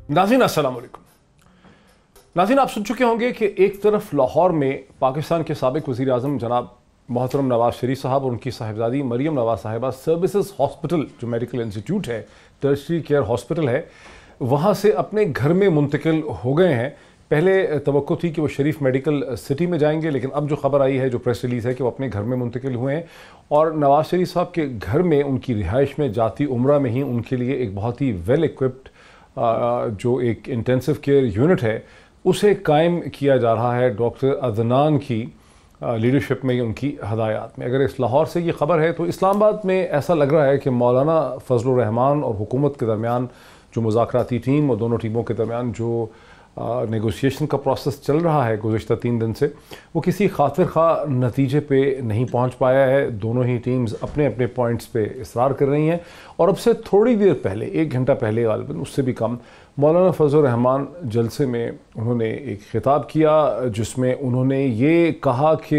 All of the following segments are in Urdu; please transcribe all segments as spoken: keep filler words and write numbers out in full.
नाज़रीन अस्सलाम वालेकुम। नाज़रीन, आप सुन चुके होंगे कि एक तरफ लाहौर में पाकिस्तान के साबिक वज़ीर आज़म जनाब मोहतरम नवाज़ शरीफ साहब और उनकी साहिबजादी मरियम नवाज़ साहिबा सर्विसेज हॉस्पिटल, जो मेडिकल इंस्टीट्यूट है, टर्शरी केयर हॉस्पिटल है, वहाँ से अपने घर में मुंतकिल हो गए हैं। पहले तवक्को थी कि वो शरीफ मेडिकल सिटी में जाएंगे, लेकिन अब जो खबर आई है, जो प्रेस रिलीज़ है, कि वो अपने घर में मुंतकिल हुए हैं और नवाज़ शरीफ साहब के घर में, उनकी रिहाइश में, जाती उम्रा में ही उनके लिए एक बहुत ही वेल इक्विप्ड जो एक इंटेंसिव केयर यूनिट है उसे कायम किया जा रहा है डॉक्टर अदनान की लीडरशिप में, उनकी हदायत में। अगर इस लाहौर से ये ख़बर है तो इस्लामाबाद में ऐसा लग रहा है कि मौलाना फजलुर रहमान और हुकूमत के दरमियान जो मुज़ाकराती टीम और दोनों टीमों के दरमियान जो नेगोशिएशन का प्रोसेस चल रहा है गुज़िश्ता तीन दिन से, वो किसी खातिर खा नतीजे पे नहीं पहुंच पाया है। दोनों ही टीम्स अपने अपने पॉइंट्स पे इसरार कर रही हैं और अब से थोड़ी देर पहले, एक घंटा पहले गालिबन, उससे भी कम, मौलाना फजलुर रहमान जलसे में उन्होंने एक खिताब किया जिसमें उन्होंने ये कहा कि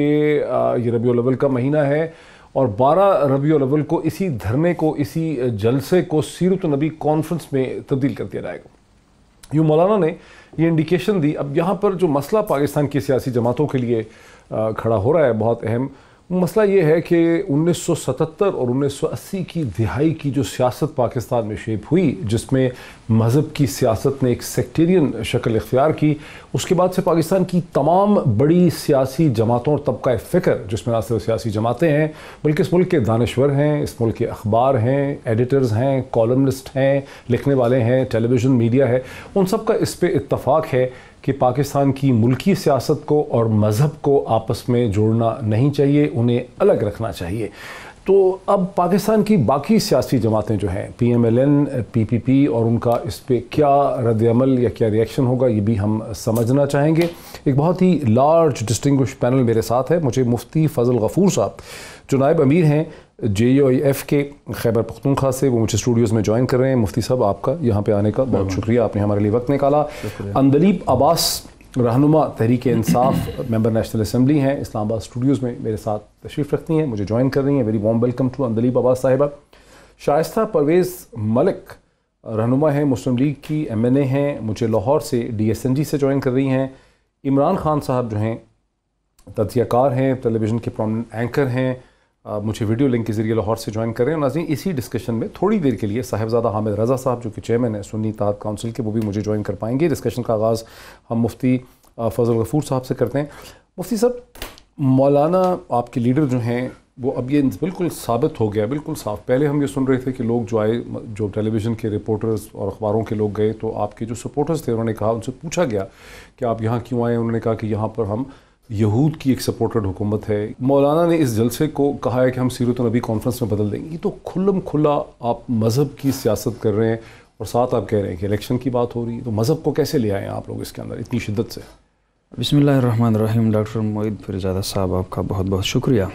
ये रबीउल अव्वल का महीना है और बारह रबीउल अव्वल को इसी धरने को, इसी जलसे को सीरत नबी कॉन्फ्रेंस में तब्दील कर दिया जाएगा। यूँ मौलाना ने ये इंडिकेशन दी। अब यहाँ पर जो मसला पाकिस्तान की सियासी जमातों के लिए खड़ा हो रहा है, बहुत अहम मसला ये है कि उन्नीस सौ सतहत्तर और उन्नीस सौ अस्सी की दिहाई की जो सियासत पाकिस्तान में शेप हुई, जिसमें मज़हब की सियासत ने एक सेक्टेरियन शक्ल इख्तियार की, उसके बाद से पाकिस्तान की तमाम बड़ी सियासी जमातों और तबका फ़िक्र, जिसमें ना सिर्फ सियासी जमातें हैं बल्कि इस मुल्क के दानश्वर हैं, इस मुल्क के अखबार हैं, एडिटर्स हैं, कॉलमनिस्ट हैं, लिखने वाले हैं, टेलीविज़न मीडिया है, उन सब का इस पर इत्तफ़ाक़ है कि पाकिस्तान की मुल्की सियासत को और मज़हब को आपस में जोड़ना नहीं चाहिए, उन्हें अलग रखना चाहिए। तो अब पाकिस्तान की बाकी सियासी जमातें जो हैं, P M L N, P P P, और उनका इस पर क्या रद्द-ए-अमल या क्या रिएक्शन होगा, ये भी हम समझना चाहेंगे। एक बहुत ही लार्ज डिस्टिंग्विश पैनल मेरे साथ है। मुझे मुफ्ती फ़ज़ल गफ़ूर साहब, जो नायब अमीर हैं जे यू आई एफ के खैबर पख्तूनख्वा से, वो मुझे स्टूडियोज़ में ज्वाइन कर रहे हैं। मुफ्ती साहब, आपका यहाँ पे आने का बहुत शुक्रिया, आपने हमारे लिए वक्त निकाला। अंदलीब अब्बास, रहनुमा Tehreek Insaf, member national assembly हैं, इस्लामाबाद स्टूडियोज़ में मेरे साथ तशरीफ़ रखती हैं, मुझे ज्वाइन कर रही हैं। Very warm welcome to Andleeb Abbas साहिबा। शाइस्ता परवेज़ मलिक, रहनुमा हैं, मुस्लिम लीग की, एम एन ए हैं, मुझे लाहौर से डी एस एन जी से ज्वाइन कर रही हैं। इमरान खान साहब जो हैं, तज्ज़ियाकार हैं, टेलीविज़न के प्रोमिनेंट एंकर हैं, Uh, मुझे वीडियो लिंक के ज़रिए लाहौर से ज्वाइन कर रहे हैं। नाज़रीन, इसी डिस्कशन में थोड़ी देर के लिए साहिबजादा हामिद रज़ा साहब, जो कि चेयरमैन है सुन्नी इत्तेहाद काउंसिल के, वो भी मुझे ज्वाइन कर पाएंगे। डिस्कशन का आगाज़ हम मुफ्ती फ़ज़ल गफ़ूर साहब से करते हैं। मुफ्ती साहब, मौलाना आपके लीडर जो हैं, वो अब ये बिल्कुल साबित हो गया, बिल्कुल साफ। पहले हम ये सुन रहे थे कि लोग जो आए, जो टेलीविज़न के रिपोर्टर्स और अखबारों के लोग गए, तो आपके जो सपोर्टर्स थे, उन्होंने कहा, उनसे पूछा गया कि आप यहाँ क्यों आए। उन्होंने कहा कि यहाँ पर हम यहूद की एक सपोर्टेड हुकूमत है। मौलाना ने इस जलसे को कहा है कि हम सीरत नबी कॉन्फ्रेंस में बदल देंगे। ये तो खुल्लम खुला आप मज़हब की सियासत कर रहे हैं और साथ आप कह रहे हैं कि इलेक्शन की बात हो रही है, तो मज़हब को कैसे ले आए आप लोग इसके अंदर इतनी शिद्दत से? बिस्मिल्लाहिर्रहमानिर्रहीम। डॉक्टर मोईद फिरज़ादा साहब, आपका बहुत बहुत शुक्रिया।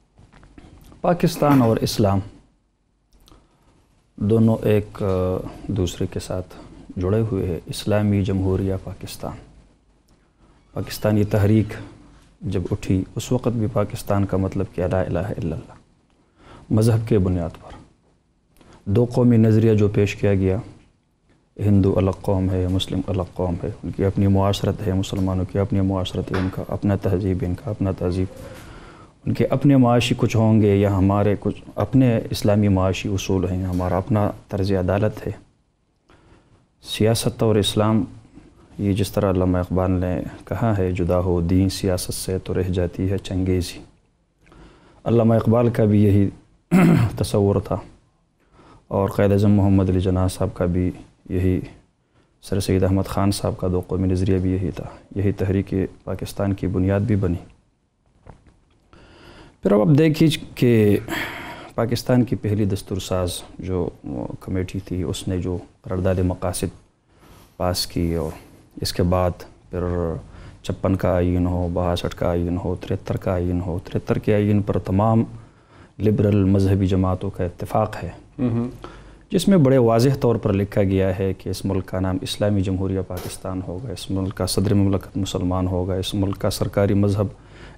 पाकिस्तान और इस्लाम दोनों एक दूसरे के साथ जुड़े हुए हैं। इस्लामी जमहूरिया पाकिस्तान, पाकिस्तानी तहरीक जब उठी, उस वक़्त भी पाकिस्तान का मतलब क्या, ला इलाहा इल्लल्लाह, मज़हब के बुनियाद पर दो कौमी नज़रिया जो पेश किया गया, हिंदू अलग कौम है, मुस्लिम अलग कौम है, उनकी अपनी मुआशरत है, मुसलमानों की अपनी मुआशरत है, उनका अपना तहज़ीब, इनका अपना तहज़ीब, उनके अपने माशी कुछ होंगे, या हमारे कुछ अपने इस्लामी माशी उसूल हैं, हमारा अपना तर्ज़ अदालत है। सियासत और इस्लाम, ये जिस तरह अल्लामा इक़बाल ने कहा है, जुदा हो दीन सियासत से तो रह जाती है चंगेज़ी। अल्लामा इक़बाल का भी यही तसव्वुर था और क़ायद-ए-आज़म मोहम्मद अली जिन्नाह साहब का भी यही, सर सैयद अहमद ख़ान साहब का दो कौमी नज़रिया भी यही था। यही तहरीक पाकिस्तान की बुनियाद भी बनी। फिर अब आप देखिए कि पाकिस्तान की पहली दस्तूरसाज जो कमेटी थी, उसने जो करारदाद मक़ासिद पास की, और इसके बाद फिर छप्पन का आइन हो, बासठ का आइन हो, तिहत्तर का आइन हो, तिहत्तर के आइन पर तमाम लिबरल मजहबी जमातों का इत्तेफाक है, जिसमें बड़े वाज़ेह तौर पर लिखा गया है कि इस मुल्क का नाम इस्लामी जमहूरिया पाकिस्तान होगा, इस मुल्क का सदर ममलकत मुसलमान होगा, इस मुल्क का सरकारी मज़हब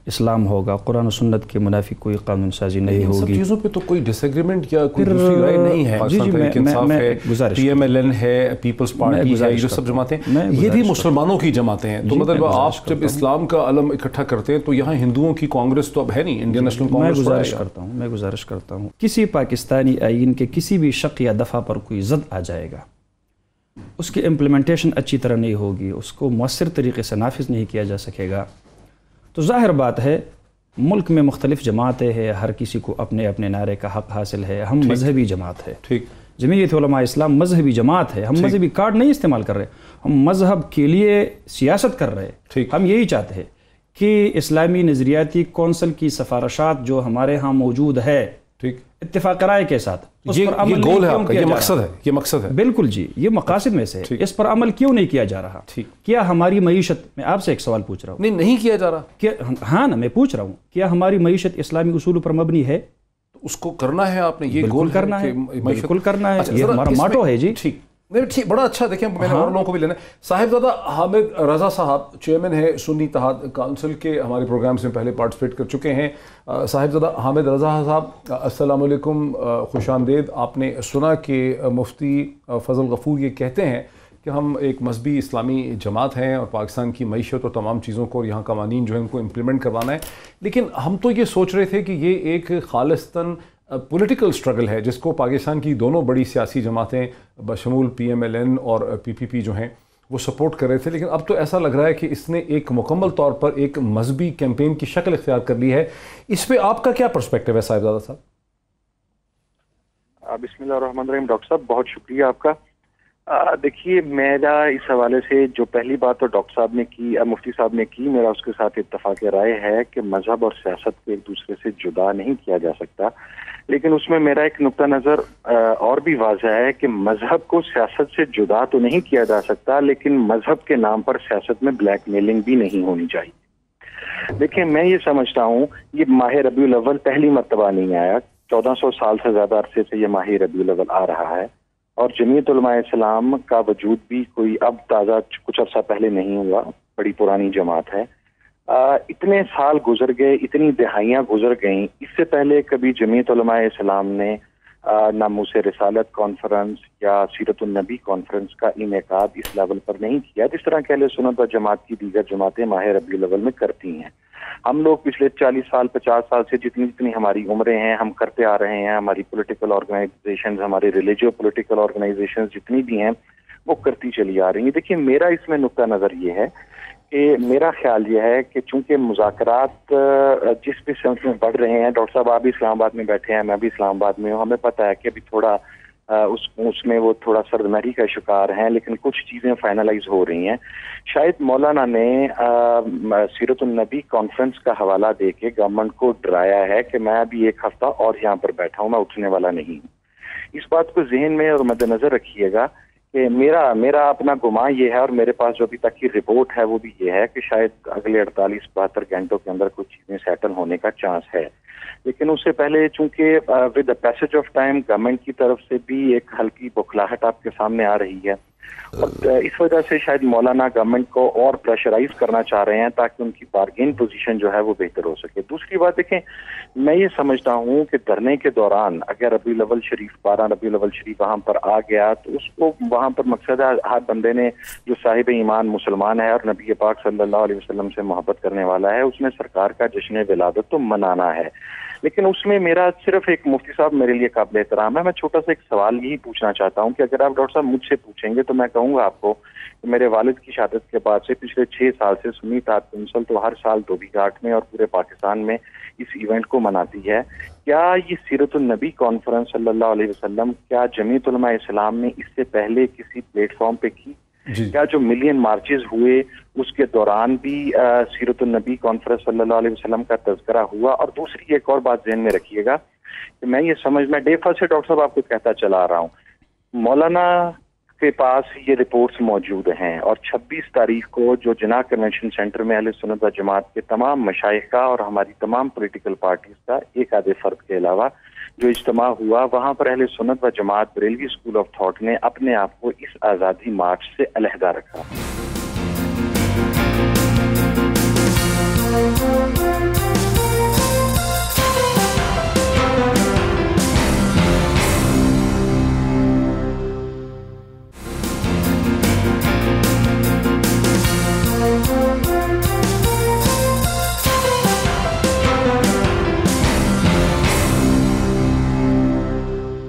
اسلام ہوگا، قرآن و سنت کے منافق کوئی قانون سازی نہیں ہوگی. سب چیزوں پہ تو کوئی ڈس ایگریمنٹ یا کوئی دوسری رائے نہیں ہے. جی جی میں گزارش پی ایم ایل این ہے، پیپلز پارٹی ہے، جو سب جماعتیں یہ بھی مسلمانوں کی جماعتیں ہیں. تو مطلب آپ جب اسلام کا علم اکٹھا کرتے ہیں تو یہاں ہندوؤں کی کانگریس تو اب ہے نہیں، انڈین نیشنل کانگریس. میں گزارش کرتا ہوں میں گزارش کرتا ہوں کسی پاکستانی آئین کے کسی بھی شق یا دفعہ پر کوئی زد آ جائے گا، اس کی امپلیمنٹیشن اچھی طرح نہیں ہوگی، اس کو مؤثر طریقے سے نافذ نہیں کیا جا سکے گا، تو ظاہر بات ہے ملک میں مختلف جماعتیں ہیں، ہر کسی کو اپنے اپنے نعرے کا حق حاصل ہے. ہم مذہبی جماعت ہے، ٹھیک، جمعیت علماء اسلام مذہبی جماعت ہے. ہم مذہبی کارڈ نہیں استعمال کر رہے، ہم مذہب کے لیے سیاست کر رہے ہیں. ہم یہی چاہتے ہیں کہ اسلامی نظریاتی کونسل کی سفارشات جو ہمارے ہاں موجود ہے، ٹھیک، اتفاق رائے کے ساتھ، یہ گول ہے آپ کا، یہ مقصد ہے، یہ مقصد ہے. بالکل جی، یہ مقاصد میں سے ہے. اس پر عمل کیوں نہیں کیا جا رہا؟ کیا ہماری معیشت، میں آپ سے ایک سوال پوچھ رہا ہوں. نہیں نہیں کیا جا رہا. کیا ہاں نا، میں پوچھ رہا ہوں کیا ہماری معیشت اسلامی اصولوں پر مبنی ہے؟ اس کو کرنا ہے آپ نے، یہ گول کرنا ہے، بالکل کرنا ہے، یہ ہمارا ماٹو ہے. جی ٹھیک، نہیں ٹھیک، بڑا اچھا. دیکھیں میں نے اور لوگوں کو بھی لینا ہے. صاحبزادہ حامد رضا صاحب چیئرمین ہیں سنی اتحاد کونسل کے، ہمارے پروگرامز میں پہلے پارٹیسپیٹ کر چکے ہیں. صاحبزادہ حامد رضا صاحب السلام علیکم، خوش آمدید. آپ نے سنا کہ مفتی فضل غفور یہ کہتے ہیں کہ ہم ایک مذہبی اسلامی جماعت ہیں اور پاکستان کی معیشت اور تمام چیزوں کو اور یہاں قوانین جو ہیں ان کو امپلیمنٹ کروانا ہے، لیکن ہم تو یہ سوچ رہے تھے کہ یہ ایک خالصتاً پولیٹیکل سٹرگل ہے جس کو پاکستان کی دونوں بڑی سیاسی جماعتیں بشمول پی ایم ایل این اور پی پی پی جو ہیں وہ سپورٹ کر رہے تھے، لیکن اب تو ایسا لگ رہا ہے کہ اس نے ایک مکمل طور پر ایک مذہبی کیمپین کی شکل اختیار کر لی ہے. اس پہ آپ کا کیا پرسپیکٹو ہے صاحبزادہ صاحب؟ بسم اللہ الرحمن الرحیم. ڈاکٹر صاحب بہت شکریہ آپ کا. دیکھیے میرا اس حوالے سے جو پہلی بات تو ڈاکٹر صاحب نے کی، مفتی صاحب نے کی، میرا اس کے ساتھ اتفاق رائے ہے کہ مذہب اور سیاست کو ایک دوسرے سے جدا نہیں کیا جا سکتا، لیکن اس میں میرا ایک نقطہ نظر اور بھی واضح ہے کہ مذہب کو سیاست سے جدا تو نہیں کیا جا سکتا، لیکن مذہب کے نام پر سیاست میں بلیک میلنگ بھی نہیں ہونی چاہیے. دیکھیں میں یہ سمجھتا ہوں یہ ماہ ربیع الاول پہلی مرتبہ نہیں آیا، چودہ سو سال سے زیادہ عرصے سے یہ ماہ ربیع الاول آ رہا ہے، اور جمعیت علماء اسلام کا وجود بھی کوئی اب تازہ کچھ عرصہ پہلے نہیں ہوا، بڑی پرانی جماعت ہے. آ, اتنے سال گزر گئے، اتنی دہائیاں گزر گئیں، اس سے پہلے کبھی جمعیت علماء اسلام نے ناموس رسالت کانفرنس یا سیرت النبی کانفرنس کا انعقاد اس لیول پر نہیں کیا جس طرح کہ اہل سنت و جماعت کی دیگر جماعتیں ماہ ربیع الاول میں کرتی ہیں. ہم لوگ پچھلے چالیس سال پچاس سال سے جتنی جتنی ہماری عمریں ہیں ہم کرتے آ رہے ہیں، ہماری پولیٹیکل آرگنائزیشنز، ہمارے ریلیجیو پولیٹیکل آرگنائزیشنز جتنی بھی ہیں وہ کرتی چلی آ رہی ہیں. دیکھیے میرا اس میں نقطہ نظر یہ ہے کہ میرا خیال یہ ہے کہ چونکہ مذاکرات جس بھی سمت میں بڑھ رہے ہیں، ڈاکٹر صاحب آپ بھی اسلام آباد میں بیٹھے ہیں، میں بھی اسلام آباد میں ہوں، ہمیں پتہ ہے کہ ابھی تھوڑا اس اس میں وہ تھوڑا سردمہری کا شکار ہیں، لیکن کچھ چیزیں فائنلائز ہو رہی ہیں. شاید مولانا نے سیرت النبی کانفرنس کا حوالہ دے کے گورنمنٹ کو ڈرایا ہے کہ میں ابھی ایک ہفتہ اور یہاں پر بیٹھا ہوں، میں اٹھنے والا نہیں ہوں. اس بات کو ذہن میں اور مد نظر رکھیے گا کہ میرا میرا اپنا گمان یہ ہے، اور میرے پاس جو ابھی تک کی رپورٹ ہے وہ بھی یہ ہے کہ شاید اگلے اڑتالیس بہتر گھنٹوں کے اندر کچھ چیزیں سیٹل ہونے کا چانس ہے. لیکن اس سے پہلے چونکہ with the passage of time government کی طرف سے بھی ایک ہلکی بکھلاہٹ آپ کے سامنے آ رہی ہے، اور اس وجہ سے شاید مولانا گورنمنٹ کو اور پریشرائز کرنا چاہ رہے ہیں تاکہ ان کی بارگین پوزیشن جو ہے وہ بہتر ہو سکے. دوسری بات دیکھیں، میں یہ سمجھتا ہوں کہ دھرنے کے دوران اگر ربیع الاول شریف بارہ ربیع الاول شریف وہاں پر آ گیا تو اس کو وہاں پر مقصد ہے ہر بندے نے جو صاحب ایمان مسلمان ہے اور نبی پاک صلی اللہ علیہ وسلم سے محبت کرنے والا ہے اس نے سرکار کا جشن ولادت تو منانا ہے. لیکن اس میں میرا صرف ایک مفتی صاحب میرے لیے قابل احترام ہے، میں چھوٹا سا ایک سوال یہی پوچھنا چاہتا ہوں کہ اگر آپ ڈاکٹر صاحب مجھ سے پوچھیں گے تو میں کہوں گا آپ کو کہ میرے والد کی شہادت کے بعد سے پچھلے چھ سال سے سنی اتحاد کونسل تو ہر سال دھوبی گھاٹ میں اور پورے پاکستان میں اس ایونٹ کو مناتی ہے. کیا یہ سیرت النبی کانفرنس صلی اللہ علیہ وسلم کیا جمعیت علماء اسلام نے اس سے پہلے کسی پلیٹ فارم پہ کی؟ جی. کیا جو ملین مارچز ہوئے اس کے دوران بھی سیرت النبی کانفرنس صلی اللہ علیہ وسلم کا تذکرہ ہوا؟ اور دوسری ایک اور بات ذہن میں رکھیے گا کہ میں یہ سمجھ میں ڈے فسٹ سے ڈاکٹر صاحب آپ کو کہتا چلا آ رہا ہوں، مولانا کے پاس یہ رپورٹس موجود ہیں، اور چھبیس تاریخ کو جو جناح کنونشن سینٹر میں اہل سنت و جماعت کے تمام مشائخ کا اور ہماری تمام پولیٹیکل پارٹیز کا ایک آدھے فرد کے علاوہ جو اجتماع ہوا، وہاں پر اہل سنت و جماعت بریلوی اسکول آف تھاٹ نے اپنے آپ کو اس آزادی مارچ سے علیحدہ رکھا.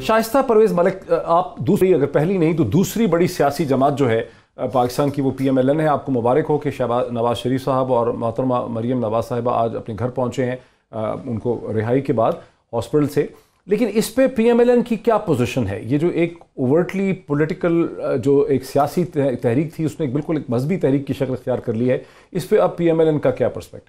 شائستہ پرویز ملک، آپ دوسری اگر پہلی نہیں تو دوسری بڑی سیاسی جماعت جو ہے پاکستان کی وہ پی ایم ایل این ہے. آپ کو مبارک ہو کہ شہباز نواز شریف صاحب اور محترمہ مریم نواز صاحبہ آج اپنے گھر پہنچے ہیں ان کو رہائی کے بعد ہاسپٹل سے. لیکن اس پہ پی ایم ایل این کی کیا پوزیشن ہے؟ یہ جو ایک اوورٹلی پولیٹیکل جو ایک سیاسی تحریک تھی اس نے بالکل ایک مذہبی تحریک کی شکل اختیار کر لی ہے. اس پہ اب پی ایم ایل این کا کیا پرسپیکٹو؟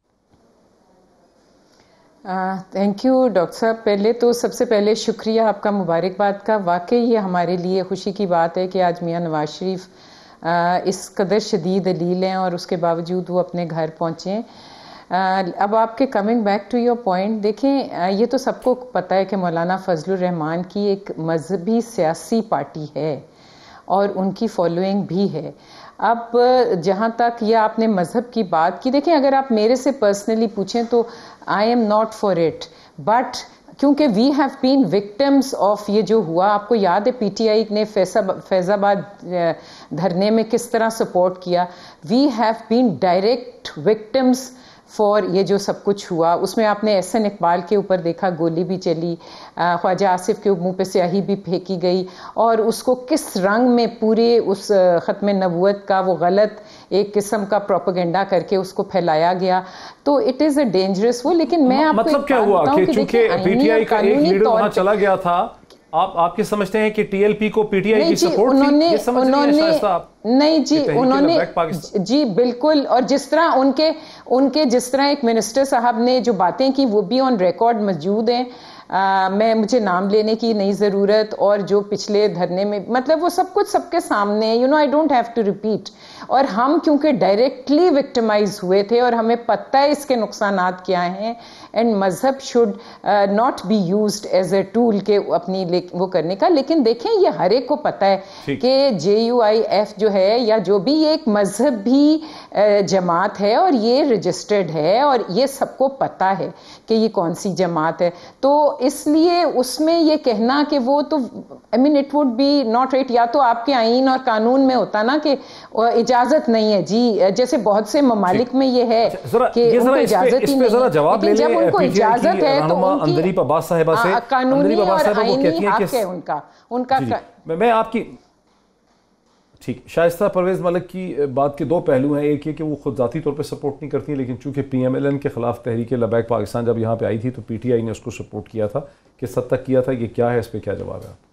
تھینک یو ڈاکٹر صاحب. پہلے تو سب سے پہلے شکریہ آپ کا مبارکباد کا. واقعی یہ ہمارے لیے خوشی کی بات ہے کہ آج میاں نواز شریف اس قدر شدید علیل ہیں اور اس کے باوجود وہ اپنے گھر پہنچے. اب آپ کے coming back to your point, دیکھیں یہ تو سب کو پتہ ہے کہ مولانا فضل الرحمان کی ایک مذہبی سیاسی پارٹی ہے اور ان کی فالوئنگ بھی ہے. اب جہاں تک یہ آپ نے مذہب کی بات کی، دیکھیں اگر آپ میرے سے پرسنلی پوچھیں تو I am not for it, but کیونکہ we have been victims of یہ جو ہوا. آپ کو یاد ہے پی ٹی آئی نے فیض آباد دھرنے میں کس طرح سپورٹ کیا. We have been direct victims for یہ جو سب کچھ ہوا. اس میں آپ نے احسن اقبال کے اوپر دیکھا گولی بھی چلی، خواجہ آصف کے منہ پہ سیاہی بھی پھینکی گئی اور اس کو کس رنگ میں پورے اس ختم نبوت کا وہ غلط ایک قسم کا پروپیگنڈا کر کے اس کو پھیلایا گیا. تو اٹ از اے ڈینجرس وہ. لیکن میں آپ کو مطلب کیا ہوا کہ چونکہ پی ٹی آئی کا ایک لیڈر وہاں چلا گیا تھا، آپ آپ کے سمجھتے ہیں کہ ٹی ایل پی کو پی ٹی آئی کی سپورٹ تھی؟ یہ سمجھ رہے ہیں شائستہ آپ؟ نہیں جی انہوں نے جی بالکل. اور جس طرح ان کے ان کے جس طرح ایک منسٹر صاحب نے جو باتیں کی وہ بھی آن ریکارڈ موجود ہیں. میں مجھے نام لینے کی نہیں ضرورت، اور جو پچھلے دھرنے میں مطلب وہ سب کچھ سب کے سامنے ہے. You know I don't have to repeat. اور ہم کیونکہ ڈائریکٹلی وکٹمائز ہوئے تھے اور ہمیں پتہ ہے اس کے نقصانات کیا ہیں. اینڈ مذہب should not be used as a tool کہ اپنی وہ کرنے کا. لیکن دیکھیں یہ ہر ایک کو پتہ ہے کہ جے یو آئی ایف جو ہے یا جو بھی یہ ایک مذہبی جماعت ہے اور یہ رجسٹرڈ ہے اور یہ سب کو پتہ ہے کہ یہ کون سی جماعت ہے. تو اس لیے اس میں یہ کہنا کہ وہ تو I mean it would be not right. یا تو آپ کے آئین اور قانون میں ہوتا نا کہ اجازت نہیں ہے جی، جیسے بہت سے ممالک میں یہ ہے کہ ان کو اجازت ہی نہیں ہے. لیکن جب ان کو اجازت ہے تو ان کی قانونی اور آئینی حق ہے ان کا ان کا میں آپ کی ٹھیک. شائستہ پرویز ملک کی بات کے دو پہلو ہیں. ایک یہ کہ وہ خود ذاتی طور پہ سپورٹ نہیں کرتی، لیکن چونکہ پی ایم ایل این کے خلاف تحریک لبیک پاکستان جب یہاں پہ آئی تھی تو پی ٹی آئی نے اس کو سپورٹ کیا تھا. کس حد تک کیا تھا؟ یہ کیا ہے، اس پہ کیا جواب ہے آپ؟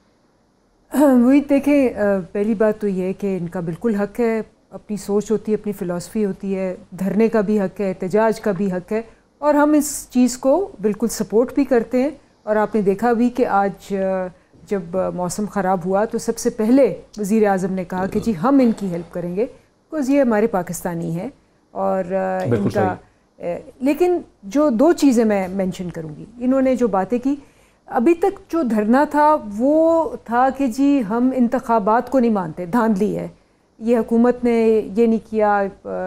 وہی دیکھیں، پہلی بات تو یہ ہے کہ ان کا بالکل حق ہے، اپنی سوچ ہوتی ہے، اپنی فلسفی ہوتی ہے، دھرنے کا بھی حق ہے، احتجاج کا بھی حق ہے، اور ہم اس چیز کو بالکل سپورٹ بھی کرتے ہیں. اور آپ نے دیکھا بھی کہ آج جب موسم خراب ہوا تو سب سے پہلے وزیر اعظم نے کہا کہ جی ہم ان کی ہیلپ کریں گے، بیکاز یہ ہمارے پاکستانی ہیں اور ان کا. لیکن جو دو چیزیں میں مینشن کروں گی، انہوں نے جو باتیں کی ابھی تک، جو دھرنا تھا وہ تھا کہ جی ہم انتخابات کو نہیں مانتے، دھاندلی ہے، یہ حکومت نے یہ نہیں کیا،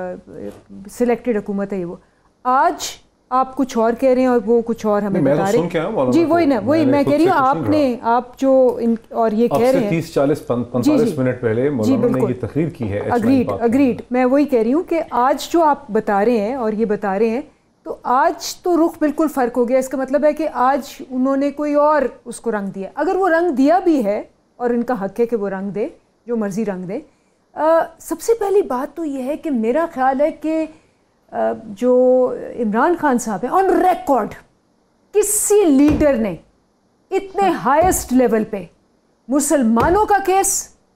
سلیکٹڈ حکومت ہے یہ وہ. آج آپ کچھ اور کہہ رہے ہیں اور وہ کچھ اور ہمیں بتا رہے ہیں. جی وہی نا، وہی میں کہہ رہی ہوں. آپ نے آپ جو اور یہ کہہ رہے ہیں تیس چالیس پینتالیس منٹ پہلے مولانا نے یہ تقریر کی ہے. اگریڈ اگریڈ میں وہی کہہ رہی ہوں کہ آج جو آپ بتا رہے ہیں اور یہ بتا رہے ہیں تو آج تو رخ بالکل فرق ہو گیا. اس کا مطلب ہے کہ آج انہوں نے کوئی اور اس کو رنگ دیا. اگر وہ رنگ دیا بھی ہے اور ان کا حق ہے کہ وہ رنگ دے، جو مرضی رنگ دے. سب سے پہلی بات تو یہ ہے کہ میرا خیال ہے کہ جو عمران خان صاحب ہیں، آن ریکارڈ کسی لیڈر نے اتنے ہائیسٹ لیول پہ مسلمانوں کا کیس،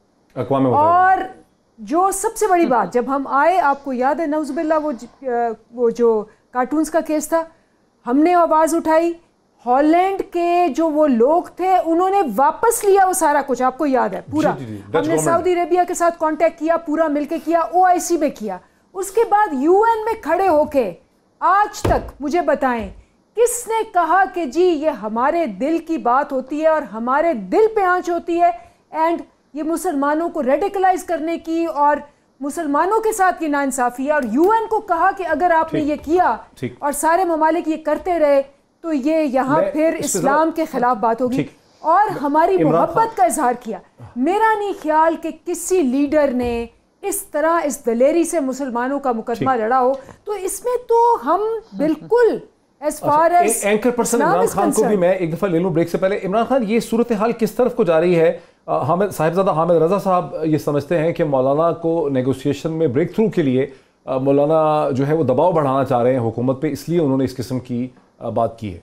اور جو سب سے بڑی بات جب ہم آئے، آپ کو یاد ہے نعوذ باللہ وہ وہ جو کارٹونز کا کیس تھا، ہم نے آواز اٹھائی، ہالینڈ کے جو وہ لوگ تھے انہوں نے واپس لیا وہ سارا کچھ، آپ کو یاد ہے پورا. ہم نے سعودی عربیہ کے ساتھ کانٹیکٹ کیا، پورا مل کے کیا، او آئی سی میں کیا. اس کے بعد یو این میں کھڑے ہو کے آج تک مجھے بتائیں کس نے کہا کہ جی یہ ہمارے دل کی بات ہوتی ہے اور ہمارے دل پہ آنچ ہوتی ہے، اینڈ یہ مسلمانوں کو ریڈیکلائز کرنے کی اور مسلمانوں کے ساتھ یہ ناانصافی ہے. اور یو این کو کہا کہ اگر آپ نے یہ کیا اور سارے ممالک یہ کرتے رہے تو یہ یہاں پھر اسلام کے خلاف بات ہوگی، اور ہماری محبت کا اظہار کیا. میرا نہیں خیال کہ کسی لیڈر نے اس طرح اس دلیری سے مسلمانوں کا مقدمہ لڑا ہو. تو اس میں تو ہم بالکل as far as anchor person Imran Khan کو بھی میں ایک دفعہ لے لوں بریک سے پہلے. عمران خان, یہ صورتحال کس طرف کو جا رہی ہے؟ حامد صاحبزادہ حامد رضا صاحب یہ سمجھتے ہیں کہ مولانا کو نیگوسیشن میں بریک تھرو کے لیے مولانا جو ہے وہ دباؤ بڑھانا چاہ رہے ہیں حکومت پہ, اس لیے انہوں نے اس قسم کی بات کی ہے.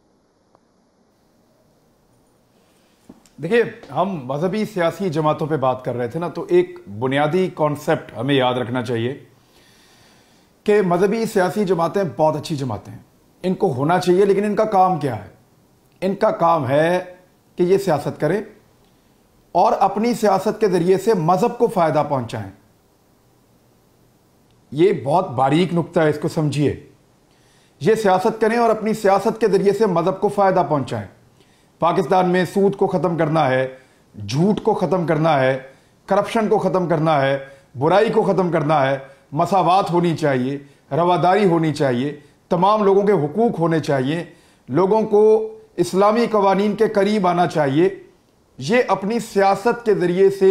دیکھیے, ہم مذہبی سیاسی جماعتوں پہ بات کر رہے تھے نا, تو ایک بنیادی کانسیپٹ ہمیں یاد رکھنا چاہیے کہ مذہبی سیاسی جماعتیں بہت اچھی جماعتیں ہیں, ان کو ہونا چاہیے, لیکن ان کا کام کیا ہے؟ ان کا کام ہے کہ یہ سیاست کریں اور اپنی سیاست کے ذریعے سے مذہب کو فائدہ پہنچائیں. یہ بہت باریک نکتہ ہے, اس کو سمجھیے. یہ سیاست کریں اور اپنی سیاست کے ذریعے سے مذہب کو فائدہ پہنچائیں. پاکستان میں سود کو ختم کرنا ہے, جھوٹ کو ختم کرنا ہے, کرپشن کو ختم کرنا ہے, برائی کو ختم کرنا ہے, مساوات ہونی چاہیے, رواداری ہونی چاہیے, تمام لوگوں کے حقوق ہونے چاہیے, لوگوں کو اسلامی قوانین کے قریب آنا چاہیے. یہ اپنی سیاست کے ذریعے سے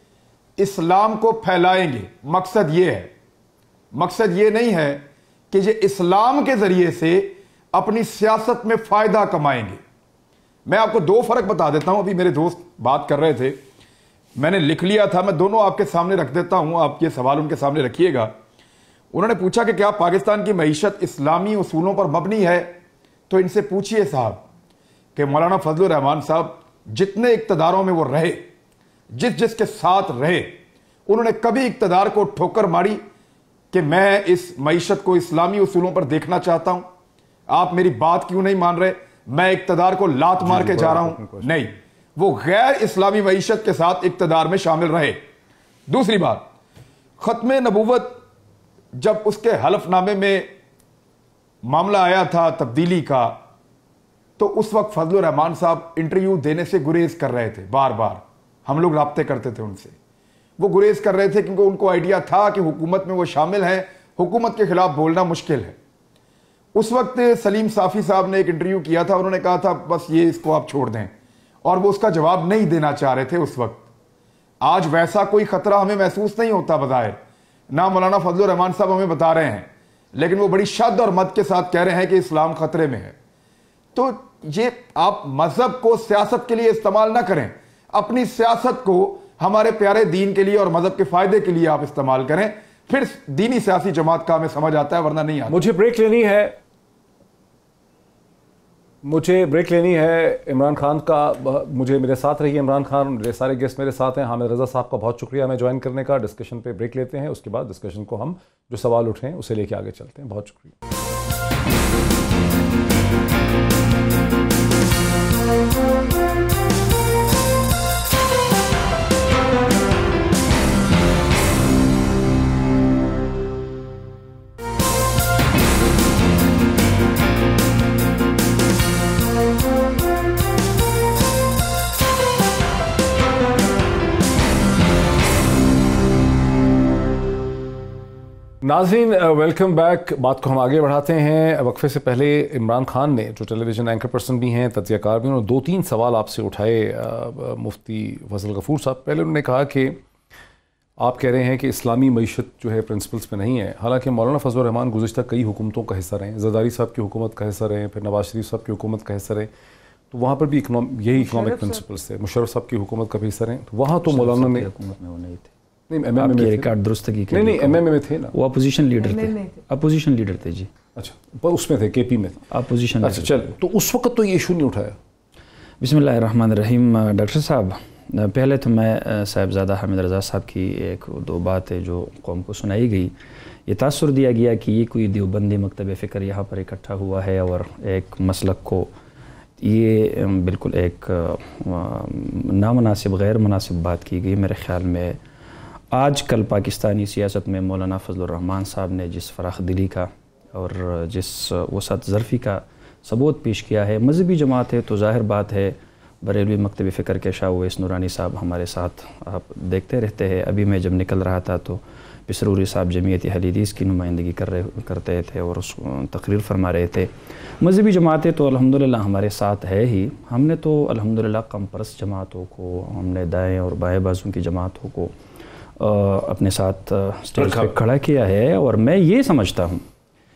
اسلام کو پھیلائیں گے. مقصد یہ ہے, مقصد یہ نہیں ہے کہ یہ اسلام کے ذریعے سے اپنی سیاست میں فائدہ کمائیں گے. میں آپ کو دو فرق بتا دیتا ہوں. ابھی میرے دوست بات کر رہے تھے, میں نے لکھ لیا تھا, میں دونوں آپ کے سامنے رکھ دیتا ہوں, آپ یہ سوال ان کے سامنے رکھیے گا. انہوں نے پوچھا کہ کیا پاکستان کی معیشت اسلامی اصولوں پر مبنی ہے؟ تو ان سے پوچھئے صاحب کہ مولانا فضل الرحمان صاحب جتنے اقتداروں میں وہ رہے, جس جس کے ساتھ رہے, انہوں نے کبھی اقتدار کو ٹھوکر ماری کہ میں اس معیشت کو اسلامی اصولوں پر دیکھنا چاہتا ہوں؟ آپ میری بات کیوں نہیں مان رہے؟ میں اقتدار کو لات مار کے جا رہا ہوں؟ نہیں, وہ غیر اسلامی معیشت کے ساتھ اقتدار میں شامل رہے. دوسری بات, ختم نبوت جب اس کے حلف نامے میں معاملہ آیا تھا تبدیلی کا, تو اس وقت فضل الرحمان صاحب انٹرویو دینے سے گریز کر رہے تھے. بار بار ہم لوگ رابطے کرتے تھے ان سے, وہ گریز کر رہے تھے کیونکہ ان کو آئیڈیا تھا کہ حکومت میں وہ شامل ہیں, حکومت کے خلاف بولنا مشکل ہے. اس وقت سلیم صافی صاحب نے ایک انٹرویو کیا تھا, انہوں نے کہا تھا بس یہ اس کو آپ چھوڑ دیں, اور وہ اس کا جواب نہیں دینا چاہ رہے تھے اس وقت. آج ویسا کوئی خطرہ ہمیں محسوس نہیں ہوتا بظاہر, نہ مولانا فضل الرحمان صاحب ہمیں بتا رہے ہیں, لیکن وہ بڑی شد اور مد کے ساتھ کہہ رہے ہیں کہ اسلام خطرے میں ہے. تو یہ آپ مذہب کو سیاست کے لیے استعمال نہ کریں, اپنی سیاست کو ہمارے پیارے دین کے لیے اور مذہب کے فائدے کے لیے آپ استعمال کریں, پھر دینی سیاسی جماعت کا ہمیں سمجھ آتا ہے, ورنہ نہیں آتا. مجھے بریک لینی ہے, مجھے بریک لینی ہے عمران خان کا. مجھے میرے ساتھ رہیے عمران خان, میرے سارے گیسٹ میرے ساتھ ہیں. حامد رضا صاحب کا بہت شکریہ ہمیں جوائن کرنے کا. ڈسکشن پہ بریک لیتے ہیں, اس کے بعد ڈسکشن کو ہم جو سوال اٹھے ہیں اسے لے کے آگے چلتے ہیں. بہت شکریہ. ناظرین ویلکم بیک. بات کو ہم آگے بڑھاتے ہیں. وقفے سے پہلے عمران خان نے, جو ٹیلی ویژن اینکر پرسن بھی ہیں, تجزیہ کار بھی, انہوں نے دو تین سوال آپ سے اٹھائے. مفتی فضل غفور صاحب, پہلے انہوں نے کہا کہ آپ کہہ رہے ہیں کہ اسلامی معیشت جو ہے پرنسپلس پہ نہیں ہے, حالانکہ مولانا فضل الرحمان گزشتہ کئی حکومتوں کا حصہ رہے ہیں. زرداری صاحب کی حکومت کا حصہ رہے ہیں, پھر نواز شریف صاحب کی حکومت کا حصہ رہے, تو وہاں پر بھی یہی اکنامک پرنسپلس تھے. مشرف صاحب کی حکومت کا بھی حصہ رہے, وہاں تو مولانا نے حکومت میں وہ نہیں تھے. نہیں ایم ایم اے میں ریکارڈ درستگی کے نہیں نہیں ایم ایم اے میں تھے نا, وہ اپوزیشن لیڈر تھے. اپوزیشن لیڈر تھے جی. اچھا, پر اس میں تھے, کے پی میں اپوزیشن. اچھا چل, تو اس وقت تو یہ ایشو نہیں اٹھایا. بسم اللہ الرحمن الرحیم. ڈاکٹر صاحب, پہلے تو میں صاحبزادہ حامد رضا صاحب کی ایک دو بات ہے جو قوم کو سنائی گئی, یہ تاثر دیا گیا کہ یہ کوئی دیوبندی مکتب فکر یہاں پر اکٹھا ہوا ہے اور ایک مسلک کو, یہ بالکل ایک نامناسب غیر مناسب بات کی گئی. میرے خیال میں آج کل پاکستانی سیاست میں مولانا فضل الرحمان صاحب نے جس فراخ دلی کا اور جس وسعت ظرفی کا ثبوت پیش کیا ہے, مذہبی جماعت ہے تو ظاہر بات ہے بریلوی مکتب فکر کے شاہ اویس نورانی صاحب ہمارے ساتھ آپ دیکھتے رہتے ہیں. ابھی میں جب نکل رہا تھا تو پسروری صاحب جمعیت اہل حدیث کی نمائندگی کر رہے کرتے تھے اور اس تقریر فرما رہے تھے. مذہبی جماعتیں تو الحمدللہ ہمارے ساتھ ہے ہی. ہم نے تو الحمدللہ کم پرست جماعتوں کو, ہم نے دائیں اور بائیں بازوں کی جماعتوں کو اپنے ساتھ اسٹیج پہ کھڑا کیا ہے, اور میں یہ سمجھتا ہوں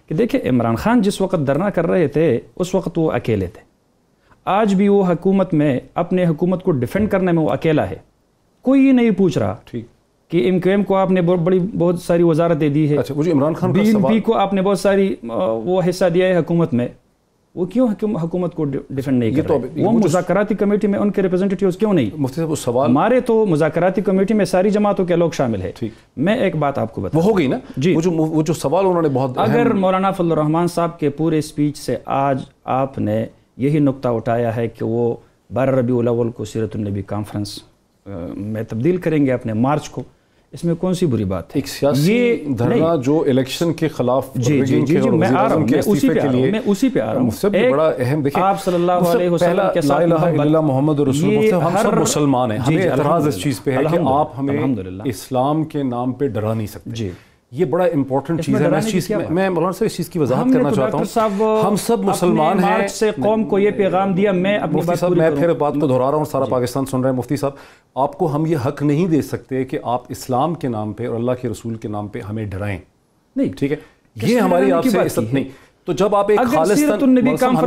کہ دیکھیں عمران خان جس وقت دھرنا کر رہے تھے اس وقت وہ اکیلے تھے، آج بھی وہ حکومت میں اپنے حکومت کو ڈیفینڈ کرنے میں وہ اکیلا ہے، کوئی نہیں پوچھ رہا کہ ایم کیو ایم کو آپ نے بہت بڑی بہت ساری وزارتیں دی ہے، Imran Khan B N P کو آپ نے بہت ساری وہ حصہ دیا ہے حکومت میں، وہ کیوں حکومت کو ڈیفینڈ نہیں کر رہے؟ وہ مذاکراتی کمیٹی میں ان کے ریپرزینٹیٹیوز کیوں نہیں؟ مفتی صاحب سوال ہمارے تو مذاکراتی کمیٹی میں ساری جماعتوں کے لوگ شامل ہیں۔ میں ایک بات آپ کو بتا، وہ ہو گئی نا جی، وہ جو سوال انہوں نے بہت، اگر مولانا فضل الرحمان صاحب کے پورے اسپیچ سے آج آپ نے یہی نقطہ اٹھایا ہے کہ وہ بارہ ربیع الاول کو سیرت النبی کانفرنس میں تبدیل کریں گے اپنے مارچ کو، اس میں کون سی بری بات ہے؟ ایک سیاسی دھرنا جو الیکشن کے خلاف، جی جی جی میں آ رہا ہوں، میں اسی پہ آ رہا ہوں میں اسی پہ آ رہا ہوں بڑا اہم دیکھیں آپ صلی اللہ علیہ وسلم کے ساتھ لا الہ الا اللہ محمد رسول اللہ، ہم سب مسلمان ہیں، ہمیں اعتراض اس چیز پہ ہے کہ آپ ہمیں اسلام کے نام پہ ڈرا نہیں سکتے، جی یہ بڑا امپورٹنٹ چیز ہے۔ میں اس چیز میں مولانا صاحب اس چیز کی وضاحت کرنا چاہتا ہوں، ہم سب مسلمان ہیں، مارچ سے قوم کو یہ پیغام دیا، میں اپنی مفتی صاحب میں پھر بات کو دہرا رہا ہوں، سارا پاکستان سن رہا ہے، مفتی صاحب آپ کو ہم یہ حق نہیں دے سکتے کہ آپ اسلام کے نام پہ اور اللہ کے رسول کے نام پہ ہمیں ڈرائیں، نہیں ٹھیک ہے، یہ ہماری آپ سے عزت نہیں۔ تو جب آپ ایک خالصتاً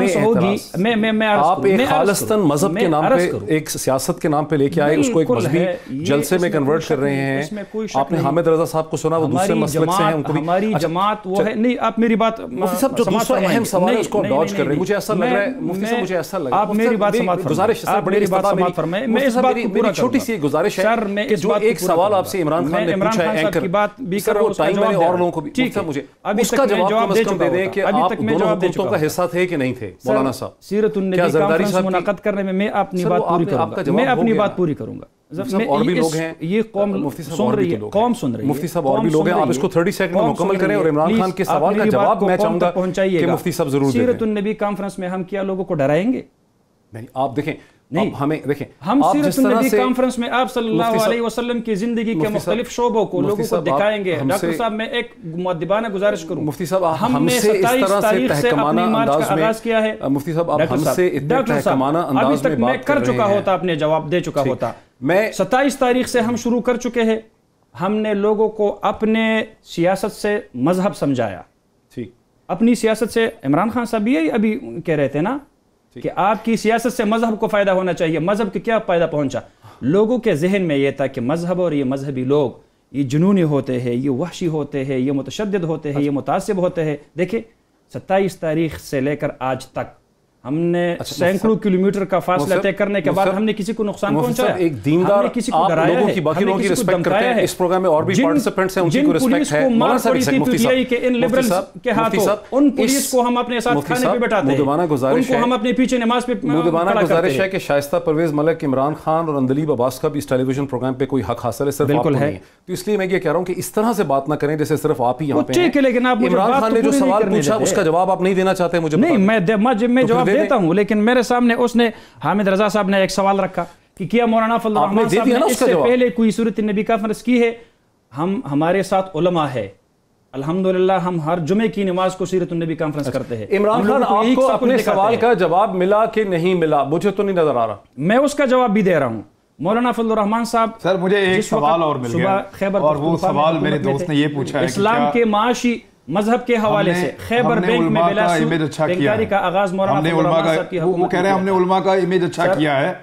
میں میں میں آپ ایک خالصتاً مذہب کے نام پہ، ایک سیاست کے نام پہ لے کے آئے، اس کو ایک مذہبی جلسے میں کنورٹ کر رہے ہیں، آپ نے حامد رضا صاحب کو سنا، وہ دوسرے مسلک سے ہیں، ان کو بھی ہماری جماعت وہ ہے نہیں، آپ میری بات مفتی صاحب جو دوسرا اہم سوال ہے اس کو ڈاج کر رہے ہیں، مجھے ایسا لگ رہا ہے مفتی صاحب مجھے ایسا لگ رہا ہے آپ میری بات سماعت فرمائیں، گزارش ہے بڑی بات فرمائیں، میں اس بات کو پورا چھوٹی سی گزارش ہے کہ جو ایک سوال آپ سے عمران خان نے پوچھا ہے اینکر کی بات بھی کر رہا ہوں، ٹائم میں نے اور لوگوں کو بھی ٹھیک ہے، مجھے اس کا جواب کم از کم دے دیں کہ آپ دونوں حکومتوں کا حصہ تھے کہ نہیں تھے مولانا صاحب؟ سیرت النبی کانفرنس منعقد کرنے میں میں اپنی بات پوری کروں گا، میں اپنی بات پوری کروں گا، اور بھی لوگ ہیں، یہ قوم سن رہی ہے، قوم سن رہی ہے، مفتی صاحب اور بھی لوگ ہیں، آپ اس کو تیس سیکنڈ میں مکمل کریں اور عمران خان کے سوال کا جواب میں چاہوں گا کہ مفتی صاحب ضرور دیں۔ سیرت النبی کانفرنس میں ہم کیا لوگوں کو ڈرائیں گے؟ نہیں آپ دیکھیں، نہیں ہمیں دیکھیں، ہم سیرت النبی کانفرنس میں آپ صلی اللہ علیہ وسلم کی زندگی کے مختلف شعبوں کو لوگوں کو دکھائیں گے۔ ڈاکٹر صاحب میں ایک مؤدبانہ گزارش کروں، مفتی صاحب ہم نے ستائیس تاریخ سے اپنی مارچ کا آغاز کیا ہے، مفتی صاحب آپ ہم سے اتنے تحکمانہ انداز میں بات کر رہے ہیں، کر چکا ہوتا، اپنے جواب دے چکا ہوتا، میں ستائیس تاریخ سے ہم شروع کر چکے ہیں، ہم نے لوگوں کو اپنے سیاست سے مذہب سمجھایا، ٹھیک اپنی سیاست سے، عمران خان صاحب یہی ابھی کہہ رہے تھے نا کہ آپ کی سیاست سے مذہب کو فائدہ ہونا چاہیے، مذہب کے کیا فائدہ پہنچا؟ لوگوں کے ذہن میں یہ تھا کہ مذہب اور یہ مذہبی لوگ یہ جنونی ہوتے ہیں، یہ وحشی ہوتے ہیں، یہ متشدد ہوتے ہیں، یہ متعصب ہوتے ہیں۔ دیکھیں ستائیس تاریخ سے لے کر آج تک ہم نے سینکڑوں کلومیٹر کا فاصلہ طے کرنے کے بعد ہم نے کسی کو نقصان پہنچایا؟ ایک دیندار آپ لوگوں کی باقی لوگوں کی رسپیکٹ کرتے ہیں، اس پروگرام میں اور بھی پارٹیسپینٹس ہیں، ان کی کو رسپیکٹ ہے۔ مولانا صاحب ایک سیکنڈ، مفتی صاحب ان لیبرلز کے ہاتھوں ان پولیس کو ہم اپنے ساتھ کھانے پہ بٹھاتے ہیں، ان کو ہم اپنے پیچھے نماز پہ مودبانہ گزارش ہے کہ شائستہ پرویز ملک، عمران خان اور اندلیب عباس کا بھی اس ٹیلی ویژن پروگرام پہ کوئی حق حاصل ہے، صرف آپ کو نہیں ہے، تو اس لیے میں یہ کہہ رہا ہوں کہ اس طرح سے بات نہ کریں جیسے صرف آپ ہی یہاں پہ ہیں۔ عمران خان نے جو سوال پوچھا اس کا جواب آپ نہیں دینا چاہتے؟ مجھے نہیں، میں جواب دیتا ہوں، لیکن میرے سامنے اس نے حامد رضا صاحب نے ایک سوال رکھا کہ کیا مولانا فضل الرحمان صاحب نے اس سے پہلے کوئی سورۃ النبی کانفرنس کی ہے؟ ہم ہمارے ساتھ علماء ہے، الحمدللہ ہم ہر جمعے کی نماز کو سیرت النبی کانفرنس کرتے ہیں۔ عمران خان آپ کو اپنے سوال کا جواب ملا کہ نہیں ملا؟ مجھے تو نہیں نظر آ رہا۔ میں اس کا جواب بھی دے رہا ہوں۔ مولانا فضل الرحمان صاحب، سر مجھے ایک سوال اور مل گیا، اور وہ سوال میرے دوست نے یہ پوچھا ہے کہ اسلام کے معاشی مذہب کے حوالے سے خیبر بینک میں بلا سود بینکاری کا آغاز مولانا فضل الرحمان صاحب کی حکومت، وہ کہہ رہے ہیں ہم نے علماء کا امیج اچھا کیا ہے،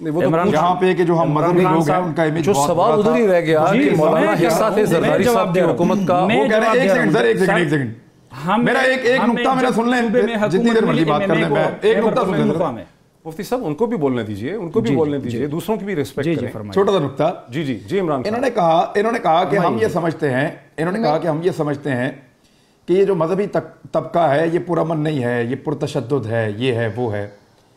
یہاں پہ کہ جو ہم مذہبی لوگ ہیں ان کا امیج جو سوال ادھر ہی رہ گیا کہ مولانا حصہ تھے زرداری صاحب کی حکومت کا۔ وہ کہہ رہے ہیں ایک سیکنڈ سر، ایک سیکنڈ ایک سیکنڈ میرا ایک ایک نقطہ میرا سن لیں، جتنی دیر مرضی بات کر لیں، میں ایک نقطہ سن لیں۔ مفتی صاحب ان کو بھی بولنے دیجئے، ان کو بھی بولنے دیجئے، دوسروں کی بھی ریسپیکٹ کریں۔ چھوٹا سا نقطہ، جی جی جی عمران انہوں نے کہا انہوں نے کہا کہ ہم یہ سمجھتے ہیں انہوں نے کہا کہ ہم یہ سمجھتے ہیں کہ یہ جو مذہبی طبقہ ہے یہ پرامن نہیں ہے، یہ پرتشدد ہے، یہ ہے وہ ہے۔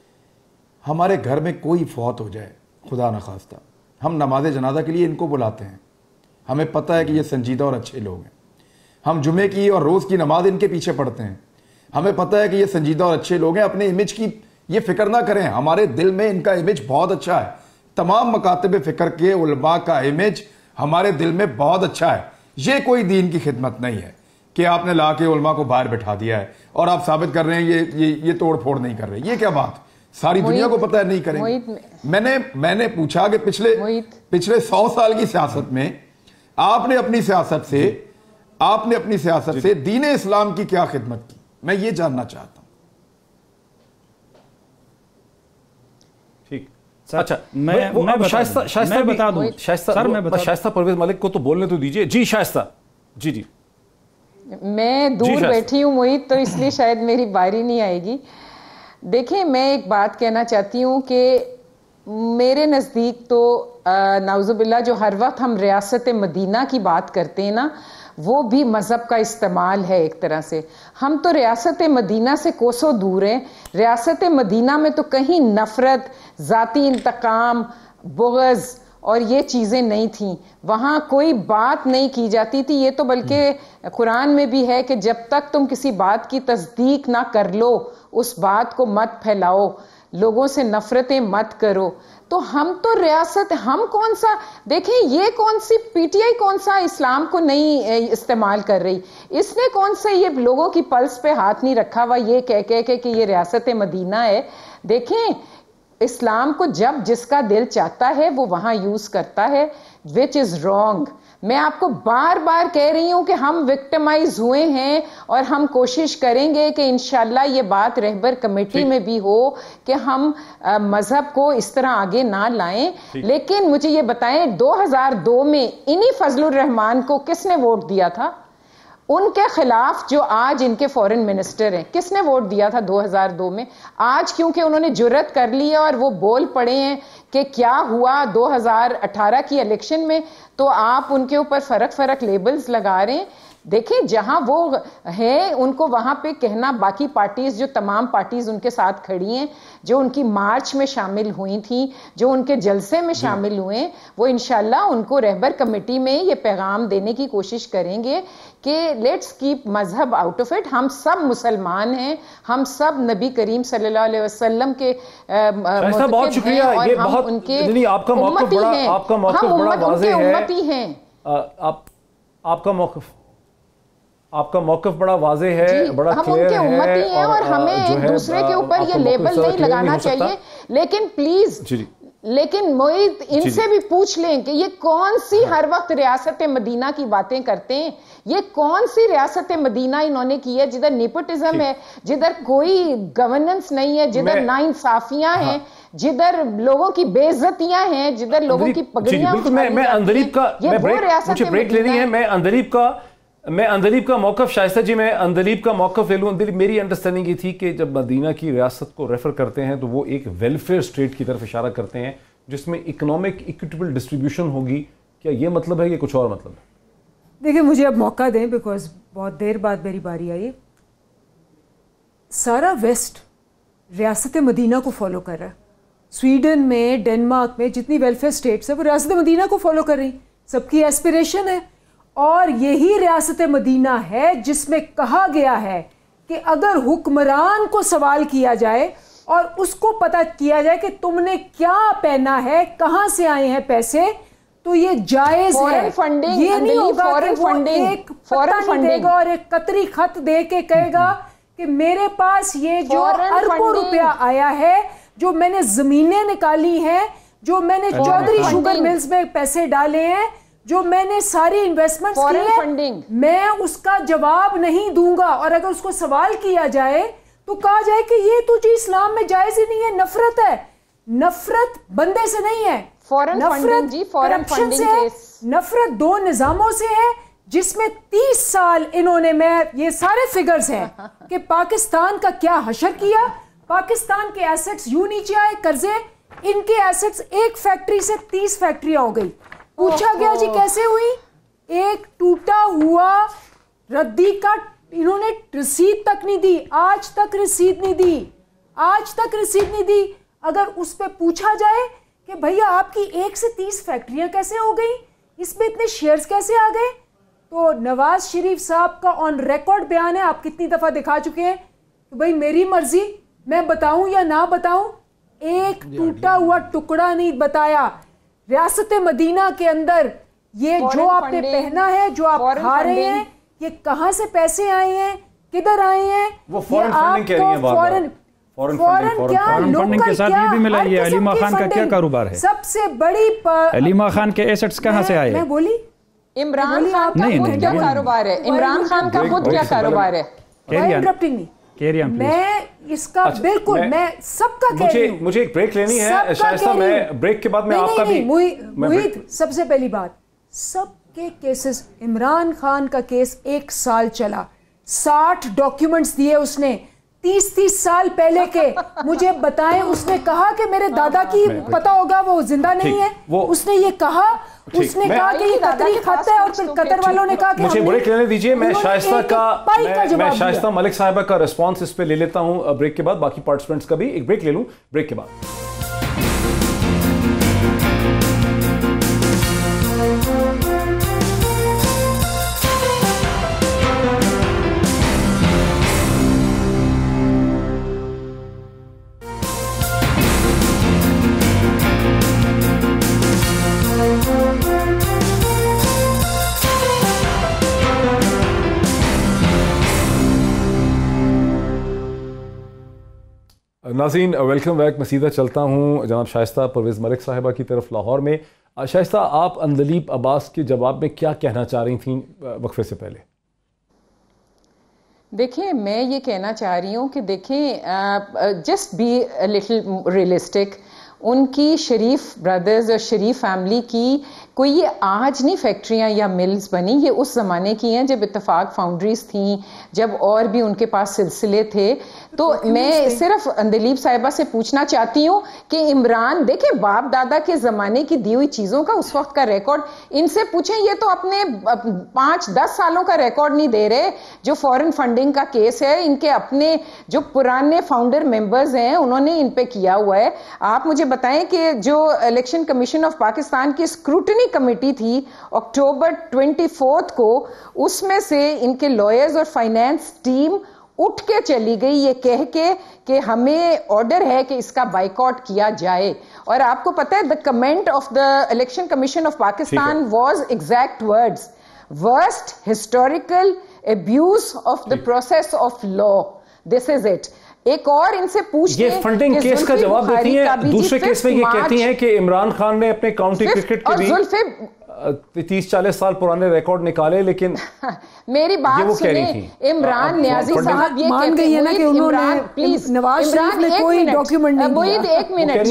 ہمارے گھر میں کوئی فوت ہو جائے خدا نخواستہ، ہم نماز جنازہ کے لیے ان کو بلاتے ہیں، ہمیں پتہ ہے کہ یہ سنجیدہ اور اچھے لوگ ہیں، ہم جمعے کی اور روز کی نماز ان کے پیچھے پڑھتے ہیں، ہمیں پتہ ہے کہ یہ سنجیدہ اور اچھے لوگ ہیں، اپنے امیج کی یہ فکر نہ کریں، ہمارے دل میں ان کا امیج بہت اچھا ہے، تمام مکاتب فکر کے علماء کا امیج ہمارے دل میں بہت اچھا ہے۔ یہ کوئی دین کی خدمت نہیں ہے کہ آپ نے لا کے علماء کو باہر بٹھا دیا ہے اور آپ ثابت کر رہے ہیں یہ یہ یہ توڑ پھوڑ نہیں کر رہے، یہ کیا بات؟ ساری دنیا کو پتہ ہے نہیں کریں گے۔ میں نے میں نے پوچھا کہ پچھلے پچھلے سو سال کی سیاست میں آپ نے اپنی سیاست سے آپ نے اپنی سیاست سے دین اسلام کی کیا خدمت کی؟ میں یہ جاننا چاہتا ہوں. ٹھیک. اچھا میں شائستہ بتا دوں شائستہ پرویز ملک کو تو بولنے تو دیجئے. جی شائستہ. جی جی میں دور بیٹھی ہوں محیط، تو اس لیے شاید میری باری نہیں آئے گی. دیکھیں میں ایک بات کہنا چاہتی ہوں کہ میرے نزدیک تو نعوذ باللہ جو ہر وقت ہم ریاست مدینہ کی بات کرتے ہیں نا، وہ بھی مذہب کا استعمال ہے ایک طرح سے. ہم تو ریاست مدینہ سے کوسوں دور ہیں. ریاست مدینہ میں تو کہیں نفرت، ذاتی انتقام، بغض اور یہ چیزیں نہیں تھیں. وہاں کوئی بات نہیں کی جاتی تھی. یہ تو بلکہ قرآن میں بھی ہے کہ جب تک تم کسی بات کی تصدیق نہ کر لو اس بات کو مت پھیلاؤ، لوگوں سے نفرتیں مت کرو. تو ہم تو ریاست، ہم کون سا، دیکھیں یہ کون سی پی ٹی آئی کون سا اسلام کو نہیں استعمال کر رہی، اس نے کون سے یہ لوگوں کی پلس پہ ہاتھ نہیں رکھا ہوا یہ کہہ کہہ کے کہ یہ ریاست مدینہ ہے. دیکھیں اسلام کو جب جس کا دل چاہتا ہے وہ وہاں یوز کرتا ہے، which is wrong. میں آپ کو بار بار کہہ رہی ہوں کہ ہم وکٹمائز ہوئے ہیں اور ہم کوشش کریں گے کہ انشاءاللہ یہ بات رہبر کمیٹی میں بھی ہو کہ ہم مذہب کو اس طرح آگے نہ لائیں. لیکن مجھے یہ بتائیں دو ہزار دو میں انہی فضل الرحمان کو کس نے ووٹ دیا تھا؟ ان کے خلاف جو آج ان کے فورن منسٹر ہیں کس نے ووٹ دیا تھا دو ہزار دو میں؟ آج کیونکہ انہوں نے جرت کر لی ہے اور وہ بول پڑے ہیں کہ کیا ہوا دو ہزار اٹھارہ کی الیکشن میں، تو آپ ان کے اوپر فرق فرق لیبلز لگا رہے ہیں. دیکھیں جہاں وہ ہیں ان کو وہاں پہ کہنا، باقی پارٹیز جو تمام پارٹیز ان کے ساتھ کھڑی ہیں، جو ان کی مارچ میں شامل ہوئی تھیں، جو ان کے جلسے میں شامل ہوئے ہیں، وہ انشاءاللہ ان کو رہبر کمیٹی میں یہ پیغام دینے کی کوشش کریں گے کہ لیٹس کیپ مذہب آؤٹ آف اٹ. ہم سب مسلمان ہیں، ہم سب نبی کریم صلی اللہ علیہ وسلم کے بہت شکریہ. یہ بہت ان کے آپ کا موقف بڑا آپ کا موقف بڑا واضح ہے. امتی ہیں آپ آپ کا موقف آپ کا موقف بڑا واضح ہے، بڑا کلیئر ہے، ہم ان کے امتی ہیں اور ہمیں ایک دوسرے کے اوپر یہ لیبل نہیں لگانا چاہیے. لیکن پلیز لیکن معید ان سے بھی پوچھ لیں کہ یہ کون سی ہر وقت ریاست مدینہ کی باتیں کرتے ہیں. یہ کون سی ریاست مدینہ انہوں نے کی ہے جدھر نیپوٹزم ہے، جدھر کوئی گورننس نہیں ہے، جدھر ناانصافیاں ہیں، جدھر لوگوں کی بے عزتیاں ہیں، جدھر لوگوں کی پگڑیاں میں اندلیب کا مجھے بریک لینی ہے. میں اندلیب کا میں اندلیب کا موقف شائستہ جی میں اندلیب کا موقف لے لوں. اندلیب میری انڈرسٹینڈنگ یہ تھی کہ جب مدینہ کی ریاست کو ریفر کرتے ہیں تو وہ ایک ویلفیئر اسٹیٹ کی طرف اشارہ کرتے ہیں جس میں اکنامک ایکویٹیبل ڈسٹریبیوشن ہوگی. کیا یہ مطلب ہے یا کچھ اور مطلب ہے؟ دیکھیں مجھے اب موقع دیں بیکاز بہت دیر بعد میری باری آئی. سارا ویسٹ ریاست مدینہ کو فالو کر رہا ہے. سویڈن میں، ڈنمارک میں جتنی ویلفیئر اسٹیٹس ہیں وہ ریاست مدینہ کو فالو کر رہی. سب کی ایسپریشن ہے. اور یہی ریاست مدینہ ہے جس میں کہا گیا ہے کہ اگر حکمران کو سوال کیا جائے اور اس کو پتہ کیا جائے کہ تم نے کیا پہنا ہے، کہاں سے آئے ہیں پیسے، تو یہ جائز ہے. یہ نہیں ہوگا کہ وہ ایک پتہ نہیں دے گا اور ایک قطری خط دے کے کہے گا کہ میرے پاس یہ جو اربوں روپیہ آیا ہے، جو میں نے زمینیں نکالی ہیں، جو میں نے چودھری شوگر ملز میں پیسے ڈالے ہیں، جو میں نے ساری انویسٹمنٹس کی ہیں، میں اس کا جواب نہیں دوں گا. اور اگر اس کو سوال کیا جائے تو کہا جائے کہ یہ تو جی اسلام میں جائز ہی نہیں ہے، نفرت ہے. نفرت بندے سے نہیں ہے، نفرت کرپشن سے ہے. نفرت دو نظاموں سے ہے جس میں تیس سال انہوں نے، میں یہ سارے فگرز ہیں کہ پاکستان کا کیا حشر کیا. پاکستان کے ایسٹس یوں نیچے آئے، قرضے، ان کے ایسٹس ایک فیکٹری سے تیس فیکٹریاں ہو گئی. پوچھا گیا جی کیسے ہوئی؟ ایک ٹوٹا ہوا ردی کا انہوں نے رسید تک نہیں دی، آج تک رسید نہیں دی، آج تک رسید نہیں دی. اگر اس پہ پوچھا جائے کہ بھیا آپ کی ایک سے تیس فیکٹریاں کیسے ہو گئی، اس میں اتنے شیئرز کیسے آ گئے، تو نواز شریف صاحب کا آن ریکارڈ بیان ہے، آپ کتنی دفعہ دکھا چکے ہیں کہ بھائی میری مرضی، میں بتاؤں یا نہ بتاؤں. ایک ٹوٹا ہوا ٹکڑا نہیں بتایا. ریاست مدینہ کے اندر یہ جو آپ نے پہنا ہے، جو آپ کھا رہے ہیں، یہ کہاں سے پیسے آئے ہیں، کدھر آئے ہیں، وہ فورن فنڈنگ کہہ رہی ہیں بار بار. فورن کیا، فنڈنگ کے ساتھ یہ بھی ملا. یہ علیمہ خان کا کیا کاروبار ہے؟ سب سے بڑی علیمہ خان کے ایسٹس کہاں سے آئے؟ میں بولی इमरान खान का खुद क्या कारोबार है? इमरान खान का खुद क्या कारोबार है? इंटरप्टिंग नहीं, मैं इसका बिल्कुल मैं सबका कह रही हूं। मुझे एक ब्रेक लेनी है शाइस्ता, मैं ब्रेक के बाद मैं आपका भी मुहीद, सबसे पहली बात, सबके केसेस, इमरान खान का केस एक साल चला, साठ डॉक्यूमेंट्स दिए उसने, तीस तीस साल पहले के। मुझे बताएं, उसने कहा कि मेरे दादा की पता होगा वो जिंदा नहीं है, उसने ये कहा, उसने कहा कि ये कतरी खाता है, और फिर कतर वालों ने कहा कि मुझे ब्रेक लेने दीजिए। मैं शाइस्ता का मैं, मैं शाइस्ता मलिक साहिबा का रिस्पांस इस पे ले लेता हूं ब्रेक के बाद, बाकी पार्टिसिपेंट्स का भी एक ब्रेक ले लूं ब्रेक के बाद। नाज़रीन वेलकम बैक। मैं सीधा चलता हूँ जनाब शाइस्ता परवेज़ मलिक साहिबा की तरफ लाहौर में। शाइस्ता, आप अंदलीब अब्बास के जवाब में क्या कहना चाह रही थी वक्फे से पहले? देखिए, मैं ये कहना चाह रही हूँ कि देखें, just be a little realistic. उनकी शरीफ ब्रदर्स और शरीफ फैमिली की कोई ये आज नहीं फैक्ट्रियां या मिल्स बनी, ये उस ज़माने की हैं जब इत्तेफाक फाउंड्रीज थी, जब और भी उनके पास सिलसिले थे। तो मैं सिर्फ अंदलीब साहिबा से पूछना चाहती हूँ कि इमरान, देखें, बाप दादा के ज़माने की दी हुई चीज़ों का उस वक्त का रिकॉर्ड इनसे पूछें। ये तो अपने पाँच दस सालों का रिकॉर्ड नहीं दे रहे। जो फॉरेन फंडिंग का केस है, इनके अपने जो पुराने फाउंडर मेंबर्स हैं उन्होंने इन पे किया हुआ है। आप मुझे बताएं कि जो इलेक्शन कमीशन ऑफ पाकिस्तान की स्क्रूटनी कमेटी थी अक्टूबर चौबीस को, उसमें से इनके लॉयर्स और फाइनेंस टीम उठ के चली गई ये कह के कि हमें ऑर्डर है कि इसका बाइकआउट किया जाए। और आपको पता है the comment of the election commission of Pakistan was exact words, worst historical abuse of the process of law, this is it. एक और इनसे पूछ ये फंडिंग केस का जवाब देती हैं। दूसरे केस में ये कहती हैं कि इमरान खान ने अपने काउंटी क्रिकेट के भी तीस चालीस साल पुराने रिकॉर्ड निकाले, लेकिन मेरी बात सुने, इमरान न्याजी साहब ये मान गई है ना कि उन्होंने प्लीज नवाज शरीफ ने कोई डॉक्यूमेंट नहीं दिया। मोईद एक मिनट,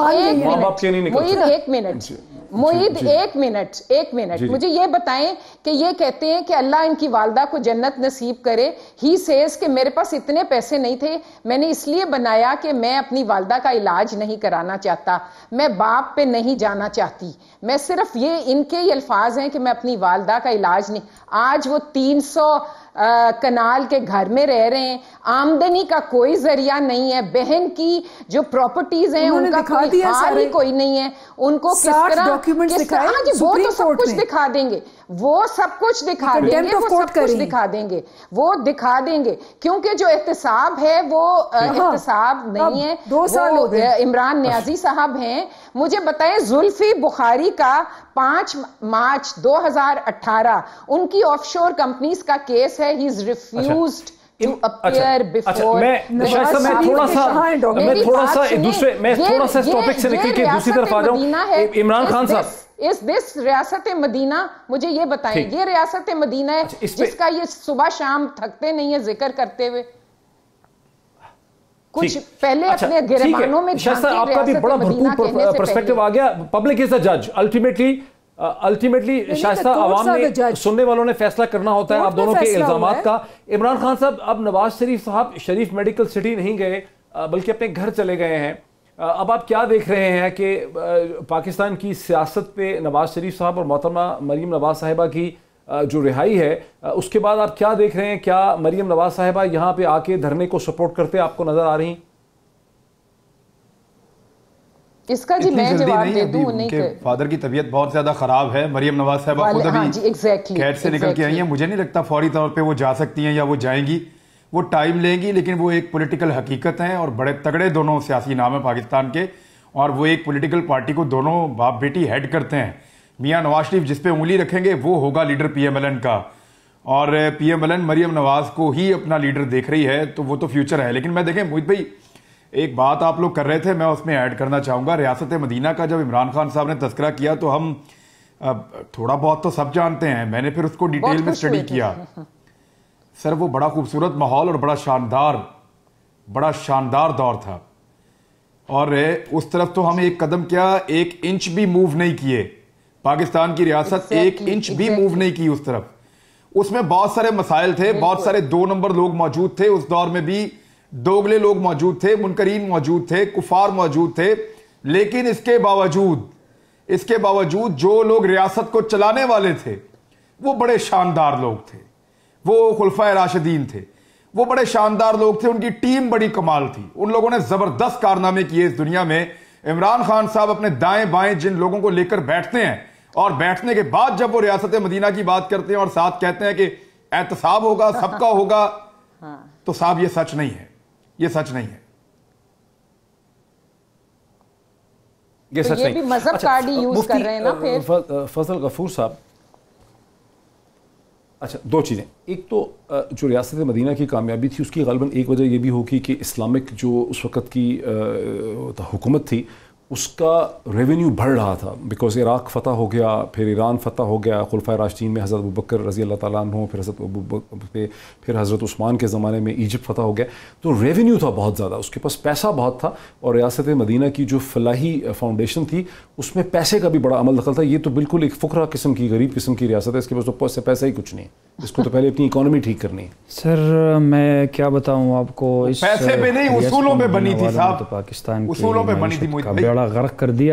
मोईद एक मिनट मोईद एक मिनट एक मिनट मुझे ये बताएं कि ये कहते हैं कि अल्लाह इनकी वालदा को जन्नत नसीब करे। ही सेज कि मेरे पास इतने पैसे नहीं थे, मैंने इसलिए बनाया कि मैं अपनी वालदा का इलाज नहीं कराना चाहता, मैं बाप पे नहीं जाना चाहती, मैं सिर्फ ये इनके ही अल्फाज हैं कि मैं अपनी वालदा का इलाज नहीं। आज वो तीन सौ आ, कनाल के घर में रह रहे हैं, आमदनी का कोई जरिया नहीं है, बहन की जो प्रॉपर्टीज हैं उनका कोई हाल ही कोई नहीं है, उनको किस तरह किस तरह हाँ जी वो तो सब कुछ दिखा देंगे, वो सब कुछ दिखा देंगे, वो सब कुछ दिखा देंगे, वो दिखा देंगे, क्योंकि जो एहतसाब है वो एहतसाब नहीं है, दो साल हो गए। इमरान न्याजी साहब हैं। मुझे बताएं, जुल्फी बुखारी का पांच मार्च दो हज़ार अठारह उनकी ऑफशोर कंपनीज का केस है। He is refused to appear before। मैं शायद मैं थोड़ा सा मैं थोड़ा सा दूसरे मैं थोड़ा सा इस टॉपिक से निकल के दूसरी तरफ आ जाऊं। इमरान खान साहब, इस दिस रियासत मदीना, मुझे ये बताएं, ये रियासत मदीना है जिसका ये सुबह शाम थकते नहीं है जिक्र करते हुए। कुछ पहले अपने गिरबानों में आपका भी बड़ा भरपूर पर्सपेक्टिव आ गया। पब्लिक इज द जज अल्टीमेटली अल्टीमेटली शाइस्ता आवाम ने, सुनने वालों ने फैसला करना होता है आप दोनों के इल्जामात का। इमरान खान साहब, अब नवाज शरीफ साहब शरीफ मेडिकल सिटी नहीं गए बल्कि अपने घर चले गए हैं। अब आप क्या देख रहे हैं कि पाकिस्तान की सियासत पे नवाज शरीफ साहब और मोहतरमा मरीम नवाज साहिबा की जो रिहाई है उसके बाद आप क्या देख रहे हैं? क्या मरीम नवाज साहिबा यहाँ पे आके धरने को सपोर्ट करते आपको नजर आ रही? इसका जी मैं जवाब दे दूं, उनके फादर की तबीयत बहुत ज्यादा खराब है। मरियम नवाज साहिबा खुद अभी exactly, कैद से निकल के आई हैं। मुझे नहीं लगता फौरी तौर पे वो जा सकती हैं या वो जाएंगी, वो टाइम लेंगी, लेकिन वो एक पॉलिटिकल हकीकत है और बड़े तगड़े दोनों सियासी नाम है पाकिस्तान के, और वो एक पॉलिटिकल पार्टी को दोनों बाप बेटी हेड करते हैं। मियाँ नवाज शरीफ जिस पे उंगली रखेंगे वो होगा leader P M L N का, और P M L N Maryam Nawaz को ही अपना लीडर देख रही है, तो वो तो फ्यूचर है। लेकिन मैं देखें मोहित भाई, एक बात आप लोग कर रहे थे, मैं उसमें ऐड करना चाहूँगा। रियासत मदीना का जब इमरान खान साहब ने तस्करा किया तो हम اب تھوڑا بہت تو سب جانتے ہیں, میں نے پھر اس کو ڈیٹیل میں اسٹڈی کیا. سر وہ بڑا خوبصورت ماحول اور بڑا شاندار بڑا شاندار دور تھا, اور اس طرف تو ہم ایک قدم کیا ایک انچ بھی موو نہیں کیے, پاکستان کی ریاست ایک انچ بھی موو نہیں کی اس طرف. اس میں بہت سارے مسائل تھے, بہت سارے دو نمبر لوگ موجود تھے اس دور میں بھی, دوگلے لوگ موجود تھے, منکرین موجود تھے, کفار موجود تھے, لیکن اس کے باوجود اس کے باوجود جو لوگ ریاست کو چلانے والے تھے وہ بڑے شاندار لوگ تھے, وہ خلفائے راشدین تھے, وہ بڑے شاندار لوگ تھے, ان کی ٹیم بڑی کمال تھی, ان لوگوں نے زبردست کارنامے کیے اس دنیا میں. عمران خان صاحب اپنے دائیں بائیں جن لوگوں کو لے کر بیٹھتے ہیں اور بیٹھنے کے بعد جب وہ ریاست مدینہ کی بات کرتے ہیں اور ساتھ کہتے ہیں کہ احتساب ہوگا, سب کا ہوگا, تو صاحب یہ سچ نہیں ہے, یہ سچ نہیں ہے. یہ سچ نہیں. مذہب کارڈ ہی یوز کر رہے ہیں نا پھر. فضل غفور صاحب, اچھا دو چیزیں, ایک تو جو ریاست مدینہ کی کامیابی تھی اس کی غالباً ایک وجہ یہ بھی ہوگی کہ اسلامک جو اس وقت کی حکومت تھی اس کا ریونیو بڑھ رہا تھا, بیکاز عراق فتح ہو گیا, پھر ایران فتح ہو گیا, خلفائے راشدین میں حضرت ابوبکر رضی اللہ تعالیٰ عنہ, پھر حضرت ابو پھر حضرت عثمان کے زمانے میں ایجپٹ فتح ہو گیا, تو ریونیو تھا بہت زیادہ, اس کے پاس پیسہ بہت تھا, اور ریاست مدینہ کی جو فلاحی فاؤنڈیشن تھی اس میں پیسے کا بھی بڑا عمل دخل تھا. یہ تو بالکل ایک فقرا قسم کی غریب قسم کی ریاست ہے, اس کے پاس تو سے پیسہ ہی کچھ نہیں ہے, اس کو تو پہلے اپنی اکانومی ٹھیک کرنی ہے. سر میں کیا بتاؤں آپ کو, اس پیسے پہ نہیں اصولوں پہ بنی تھی صاحب, پاکستان اصولوں پہ بنی تھی, کا بیڑا غرق کر دیا.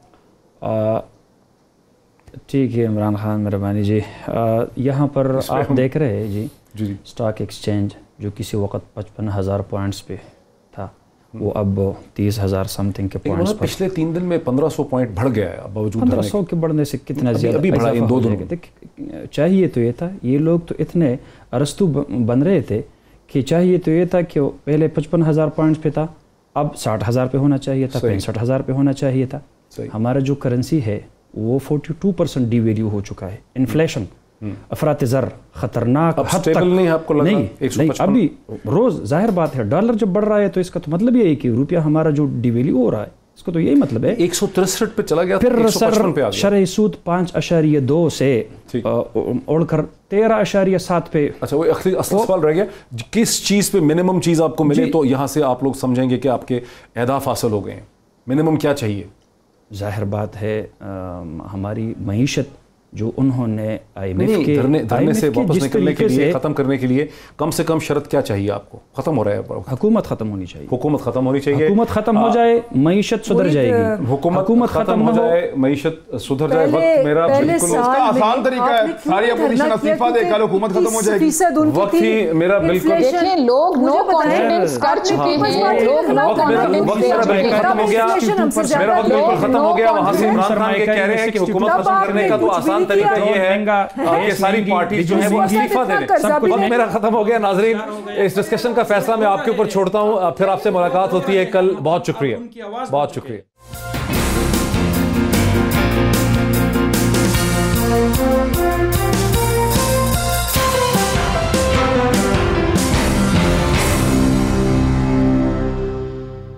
ٹھیک ہے عمران خان مہربانی جی, یہاں پر آپ دیکھ رہے ہیں جی جی اسٹاک ایکسچینج جو کسی وقت پچپن ہزار پوائنٹس پہ تھا وہ اب تیس ہزار سم تھنگ کے پوائنٹس پر, پچھلے تین دن میں پندرہ سو پوائنٹ بڑھ گیا ہے باوجود پندرہ سو کے بڑھنے سے کتنا زیادہ ابھی بڑھا ان دو دنوں. چاہیے تو یہ تھا, یہ لوگ تو اتنے ارسطو بن رہے تھے کہ چاہیے تو یہ تھا کہ پہلے پچپن ہزار پوائنٹس پہ تھا, اب ساٹھ ہزار پہ ہونا چاہیے تھا, پینسٹھ ہزار پہ ہونا چاہیے تھا. ہمارا جو کرنسی ہے وہ forty two percent devalue ہو چکا ہے. انفلیشن افراط زر خطرناک حد تک نہیں, آپ کو لگا نہیں ابھی روز ظاہر بات ہے ڈالر جب بڑھ رہا ہے تو اس کا تو مطلب یہ ہے کہ روپیہ ہمارا جو ڈی ویلیو ہو رہا ہے اس کا تو یہی مطلب ہے. ایک سو ترسٹھ پہ چلا گیا, پھر سر شرح سود پانچ اشاریہ دو سے اڑ کر تیرہ اشاریہ سات پہ. اچھا وہ اصل سوال رہ گیا, کس چیز پہ منیمم چیز آپ کو ملے تو یہاں سے آپ لوگ سمجھیں گے کہ آپ کے اہداف حاصل ہو گئے ہیں. منیمم کیا چاہیے؟ ظاہر بات ہے ہماری معیشت جو انہوں نے آئی ایم ایف کے دھرنے سے واپس نکلنے کے لیے, ختم کرنے کے لیے کم سے کم شرط کیا چاہیے آپ کو؟ ختم ہو رہا ہے, حکومت ختم ہونی چاہیے, حکومت ختم ہونی چاہیے, حکومت ختم ہو جائے معیشت سدھر جائے گی, حکومت ختم ہو جائے معیشت سدھر جائے. وقت میرا بالکل اس کا آسان طریقہ ہے, ساری اپوزیشن استعفیٰ دے, کل حکومت ختم ہو جائے گی. وقت ہی میرا بالکل, دیکھیں لوگ نو کانفیڈنس کر چکے ہیں, لوگ نو کانفیڈنس ختم ہو گیا, میرا وقت بالکل ختم ہو گیا. وہاں سے عمران خان یہ کہہ رہے ہیں کہ حکومت ختم کرنے کا تو آسان طریقہ یہ ہے کہ ساری پارٹی جو ہے وہ استعفیٰ دے دیں. وقت میرا ختم ہو گیا. ناظرین اس ڈسکشن کا فیصلہ میں آپ کے اوپر چھوڑتا ہوں, پھر آپ سے ملاقات ہوتی ہے کل. بہت شکریہ, بہت شکریہ.